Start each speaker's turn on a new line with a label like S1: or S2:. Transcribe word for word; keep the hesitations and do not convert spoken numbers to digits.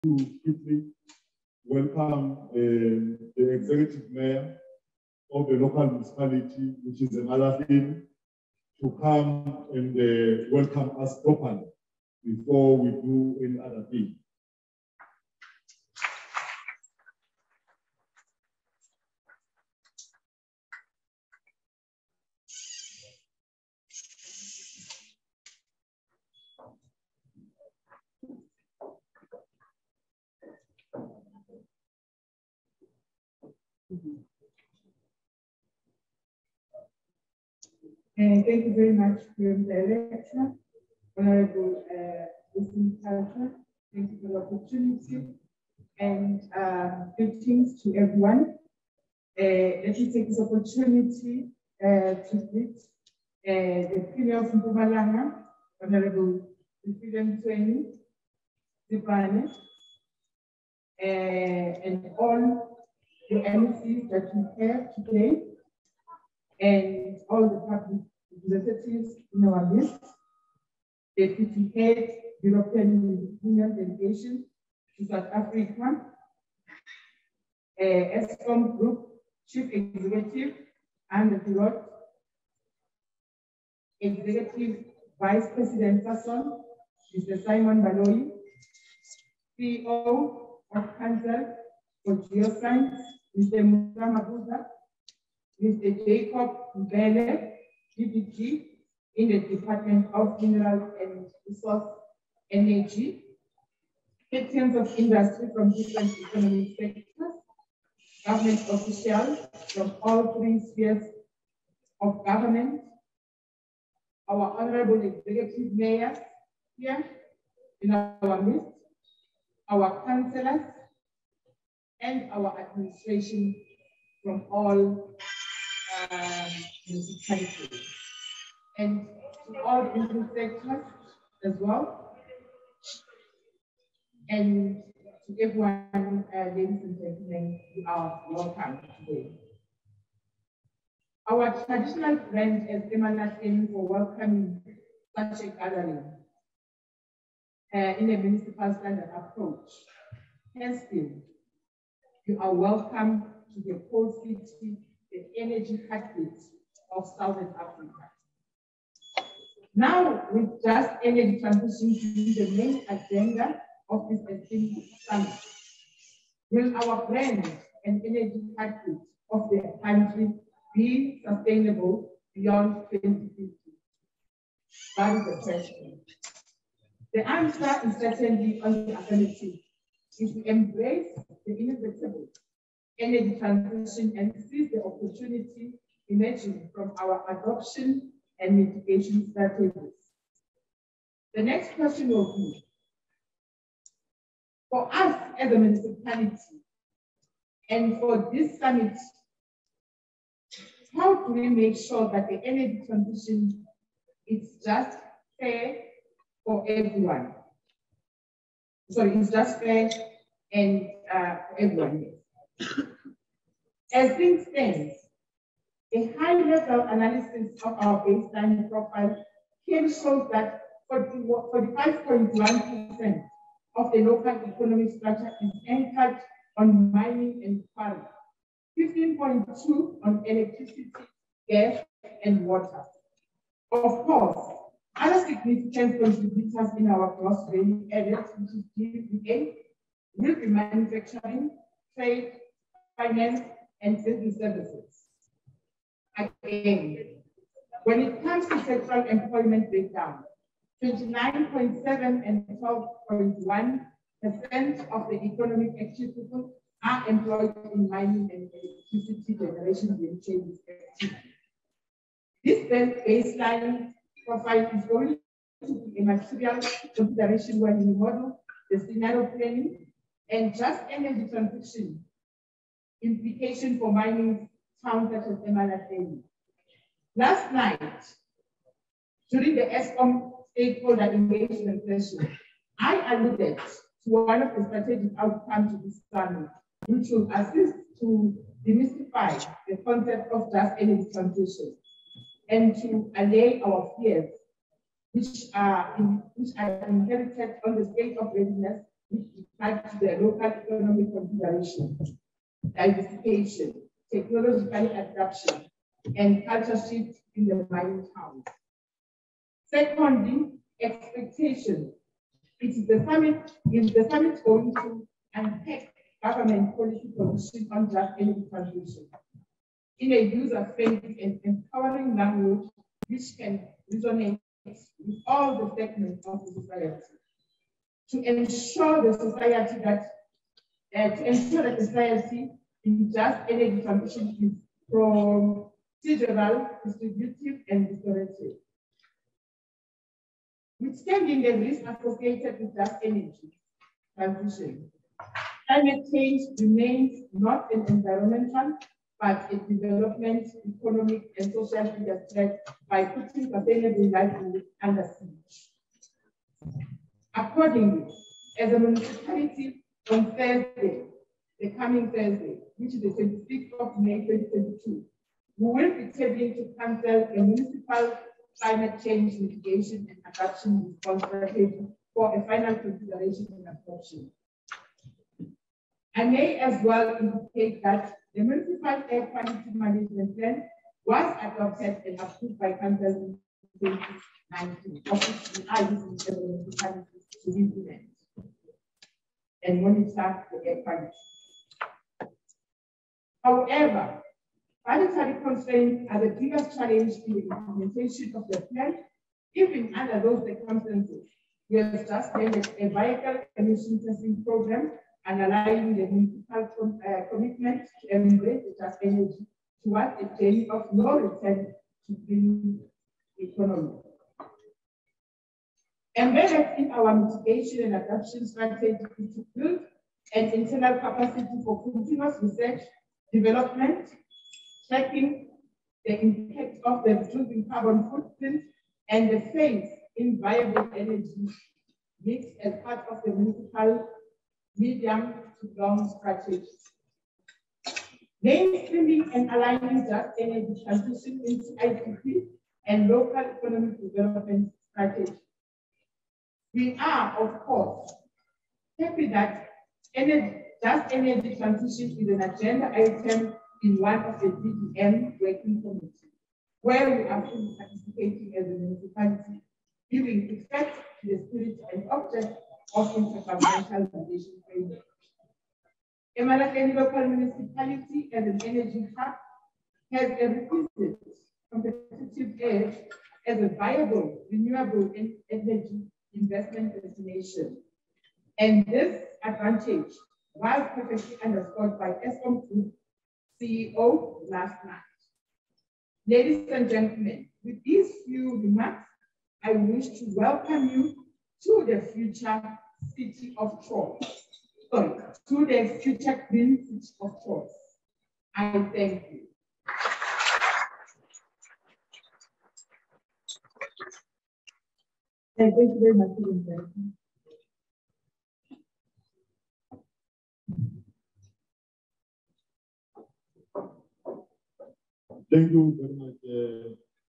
S1: to quickly welcome uh, the executive mayor of the local municipality, which is Emalahleni, to come and uh, welcome us properly before we do any other thing.
S2: And thank you very much for the lecture, Honorable uh, Wisdom Culture. Thank you for the opportunity and uh, greetings to everyone. Uh, let me take this opportunity uh, to greet uh, the Premier of Mpumalanga, Honorable President Tweni Zipane, uh, and all the M Cs that we have today, and all the public representatives in our midst, the Deputy Head, European Union Delegation to South Africa, uh, ESCOM Group Chief Executive and the Pilot, Executive Vice President person, Mister Simon Baloyi, C E O of Council for Geoscience, Mister Musa Mabuza, Mister Jacob Mbele, D D G, in the Department of Mineral and Resource Energy, captains of industry from different economic sectors, government officials from all three spheres of government, our honorable executive mayors here in our midst, our councillors, and our administration from all uh, municipalities, and to all different sectors as well, and to everyone, uh, ladies and gentlemen, you are welcome today. Our traditional friend is Emalahleni for welcoming such a gathering uh, in a municipal standard approach. Hence, you are welcome to the Pole City, the energy heartbeat of Southern Africa. Now, with just energy transition to be the main agenda of this esteemed summit, will our brand and energy heartbeat of the country be sustainable beyond twenty fifty? That is the question. The answer is certainly on the affirmative. If we embrace the inevitable energy transition and seize the opportunity emerging from our adoption and mitigation strategies. The next question will be, for us as a municipality and for this summit, how do we make sure that the energy transition is just fair for everyone? Sorry, it's just fair and uh, for everyone. As things stand, a high-level analysis of our baseline profile clearly shows that forty-five point one percent of the local economic structure is anchored on mining and quarry, fifteen point two on electricity, gas, and water. Of course, other significant contributors in our gross value added, which is G V A, will be manufacturing, trade, finance, and business services. Again, when it comes to sectoral employment breakdown, twenty-nine point seven and twelve point one percent of the economic active people are employed in mining and electricity generation value chain respectively. This baseline profile is going to be a material consideration when we model the scenario planning and just energy transition implication for mining towns such as Emalahleni. Last night, during the ESCOM stakeholder engagement session, I alluded to one of the strategic outcomes of this summit, which will assist to demystify the concept of just energy transition and to allay our fears, which are, in, which are inherited on the state of readiness which refer to the local economic consideration, diversification, technological adoption, and culture shift in the mining towns. Secondly, expectation. It is the summit, is the summit going to unpack government policy position on just energy transition in a user-friendly and empowering language which can resonate with all the segments of the society. To ensure the society that, uh, to ensure that the society in just energy transition is procedural, distributive, and restorative. Withstanding the risk associated with just energy transition, climate change remains not an environmental, but a development, economic, and social threat by putting sustainable livelihood under siege. Accordingly, as a municipality on Thursday, the coming Thursday, which is the twenty-sixth of May twenty twenty-two, we will be tabling to cancel a municipal climate change mitigation and adaptation response strategy for a final consideration and adoption. I may as well indicate that the Municipal Air Quality Management Plan was adopted and approved by Council in twenty nineteen, of which we are using the municipalities to implement and monitor the air quality. However, budgetary constraints are the biggest challenge in the implementation of the plan. Even under those circumstances, we have just ended a vehicle emission testing program and aligning the municipal com uh, commitment to embrace just energy towards a journey of no return to green economy. Embedded in our mitigation and adoption strategy is to build an internal capacity for continuous research, development, tracking the impact of the reducing carbon footprint, and the phase in viable energy mix as part of the municipal medium to long strategy. Mainstreaming and aligning just energy transition into I P P and local economic development strategy. We are, of course, happy that energy, just energy transition is an agenda item in one of the D D M working committees, where we are fully participating as a municipality, giving effect to the spirit and object of intergovernmental relation framework. Emalakeni local municipality as an energy hub has a requisite competitive edge as a viable renewable energy investment destination. And this advantage was perfectly underscored by Eskom Group C E O last night. Ladies and gentlemen, with these few remarks, I wish to welcome you to the future city of choice. Sorry, to the future green city of choice. I thank you. Thank you very much for the invitation.
S1: Thank you very much.